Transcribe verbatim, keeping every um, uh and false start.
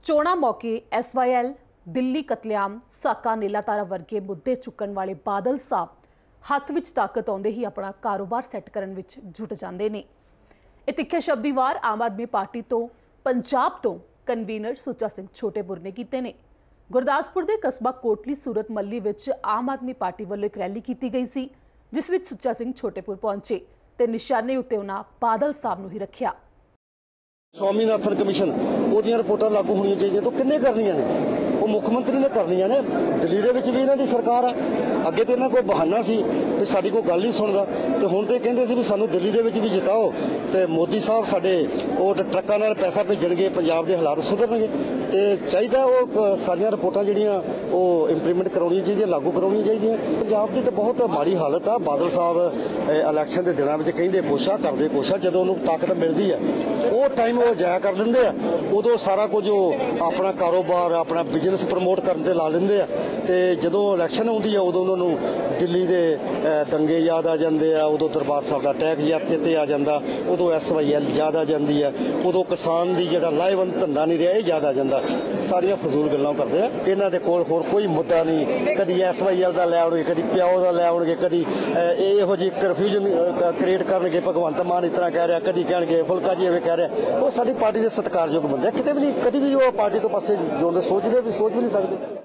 ਚੋਣਾਂ ਮੌਕੇ S Y L, Delhi ਕਤਲੇਆਮ, ਸਾਕਾ ਨੀਲਾਤਾਰਾ ਵਰਗੇ ਮੁੱਦੇ ਚੁੱਕਣ ਵਾਲੇ ਬਾਦਲ ਸਾਹਿਬ ਹੱਥ ਵਿੱਚ ਤਾਕਤ ਆਉਂਦੇ ਹੀ ਆਪਣਾ ਕਾਰੋਬਾਰ ਸੈੱਟ ਕਰਨ ਵਿੱਚ ਜੁਟ ਜਾਂਦੇ ਨੇ। ਇਹ ਤਿੱਖੇ ਸ਼ਬਦੀ ਵਾਰ ਆਮ ਆਦਮੀ ਪਾਰਟੀ ਤੋਂ ਪੰਜਾਬ ਤੋਂ ਕਨਵੀਨਰ ਸੁੱਚਾ ਸਿੰਘ ਛੋਟੇਪੁਰ ਨੇ ਕੀਤੇ ਨੇ। ਗੁਰਦਾਸਪੁਰ ਦੇ ਕਸਬਾ ਕੋਟਲੀ ਸੂਰਤ ਮੱਲੀ ਵਿੱਚ ਆਮ ਆਦਮੀ ਪਾਰਟੀ ਵੱਲੋਂ ਇੱਕ ਰੈਲੀ ਕੀਤੀ ਗਈ ਸੀ, ਜਿਸ ਵਿੱਚ ਸੁੱਚਾ ਸਿੰਘ ਛੋਟੇਪੁਰ ਪਹੁੰਚੇ ਤੇ ਨਿਸ਼ਾਨੇ ਉੱਤੇ ਉਹਨਾਂ ਬਾਦਲ ਸਾਹਿਬ ਨੂੰ ਹੀ ਰੱਖਿਆ। स्वामीनाथन कमीशन ਉਹਦੀਆਂ ਰਿਪੋਰਟਾਂ ਲਾਗੂ ਹੋਣੀਆਂ ਚਾਹੀਦੀਆਂ ਤਾਂ ਕਿੰਨੇ ਕਰਨੀਆਂ ਨੇ? ਉਹ ਮੁੱਖ ਮੰਤਰੀ ਨੇ ਕਰਨੀਆਂ ਨੇ। ਦਿੱਲੀ ਦੇ ਵਿੱਚ ਵੀ ਇਹਨਾਂ ਦੀ ਸਰਕਾਰ ਆ। ਅੱਗੇ ਤੇ ਇਹਨਾਂ ਕੋਈ ਬਹਾਨਾ ਸੀ ਵੀ ਸਾਡੀ ਕੋਈ ਗੱਲ ਨਹੀਂ ਸੁਣਦਾ, ਤੇ ਹੁਣ ਤੇ ਕਹਿੰਦੇ ਸੀ ਵੀ ਸਾਨੂੰ ਦਿੱਲੀ ਦੇ ਵਿੱਚ ਵੀ ਜਿਤਾਓ ਤੇ ਮੋਦੀ ਸਾਹਿਬ ਸਾਡੇ ਉਹ ਟਰੱਕਾਂ ਨਾਲ ਪੈਸਾ ਭੇਜਣਗੇ, ਪੰਜਾਬ ਦੇ ਹਾਲਾਤ ਸੁਧਰਨਗੇ। ਤੇ ਚਾਹੀਦਾ ਉਹ ਸਾਰੀਆਂ ਰਿਪੋਰਟਾਂ ਜਿਹੜੀਆਂ ਉਹ ਇੰਪਲੀਮੈਂਟ ਕਰਾਉਣੀਆਂ ਚਾਹੀਦੀਆਂ, ਲਾਗੂ ਕਰਾਉਣੀਆਂ ਚਾਹੀਦੀਆਂ। ਪੰਜਾਬ ਦੀ ਤਾਂ ਬਹੁਤ ਮਾੜੀ ਹਾਲਤ ਆ। ਬਾਦਲ ਸਾਹਿਬ ਇਲੈਕਸ਼ਨ ਦੇ ਦਿਨਾਂ ਵਿੱਚ ਕਹਿੰਦੇ ਕੋਸ਼ਾ ਕਰਦੇ ਕੋਸ਼ਾ, ਜਦੋਂ ਉਹਨੂੰ ਤਾਕਤ ਮਿਲਦੀ ਆ ਉਹ ਟਾਈਮ ਉਹ ਜਾਇਆ ਕਰ ਦਿੰਦੇ ਆ। ਉਦੋਂ ਸਾਰਾ ਕੁਝ ਉਹ ਆਪਣਾ ਕਾਰੋਬਾਰ ਆਪਣਾ ਬਿਜ਼ਨਸ ਪ੍ਰਮੋਟ ਕਰਨ ਤੇ ਲਾ ਲੈਂਦੇ ਆ, ਤੇ ਜਦੋਂ ਇਲੈਕਸ਼ਨ ਆਉਂਦੀ ਆ ਉਦੋਂ ਉਹਨਾਂ ਨੂੰ ਦਿੱਲੀ ਦੇ ਦੰਗੇ ਯਾਦ ਆ ਜਾਂਦੇ ਆ, ਉਦੋਂ ਦਰਬਾਰ ਸਾਹਿਬ ਦਾ ਅਟੈਕ ਯਾਦ ਤੇ ਆ ਜਾਂਦਾ, ਉਦੋਂ ਐਸ ਵਾਈ ਐਲ ਯਾਦ ਆ ਜਾਂਦੀ ਆ, ਉਦੋਂ ਕਿਸਾਨ ਦੀ ਜਿਹੜਾ ਲਾਹੇਵੰਦ ਧੰਦਾ ਨਹੀਂ ਰਿਹਾ ਇਹ ਯਾਦ ਆ ਜਾਂਦਾ। ਸਾਰੀਆਂ ਫਜ਼ੂਲ ਗੱਲਾਂ ਕਰਦੇ ਆ। ਇਹਨਾਂ ਦੇ ਕੋਲ ਹੋਰ ਕੋਈ ਮੁੱਦਾ ਨਹੀਂ। ਕਦੀ ਐਸ ਵਾਈ ਐਲ ਦਾ ਲੈ ਆਉਣਗੇ, ਕਦੀ ਪਿਓ ਦਾ ਲੈ ਆਉਣਗੇ, ਕਦੀ ਇਹੋ ਜਿਹੀ ਕਨਫਿਊਜ਼ਨ ਕ੍ਰੀਏਟ ਕਰਨਗੇ। ਭਗਵੰਤ ਮਾਨ ਇਸ ਤਰ੍ਹਾਂ ਕਹਿ ਰਿਹਾ, ਕਦੀ ਕਹਿਣਗੇ ਫੁਲਕਾ ਜੀ ਐਵੇਂ ਕਹਿ ਰਿਹਾ। ਉਹ ਸਾਡੀ ਪਾਰਟੀ ਦੇ ਸਤਿਕਾਰਯੋਗ ਬੰਦੇ ਆ, ਕਿਤੇ ਵੀ ਨਹੀਂ ਕਦੀ ਵੀ ਉਹ ਪਾਰਟੀ ਤੋਂ ਪਾਸੇ ਜੋੜਨ ਦੇ ਸੋਚਦੇ ਵੀ ਸੋਚ ਵੀ ਨਹੀਂ ਸਕਦੇ।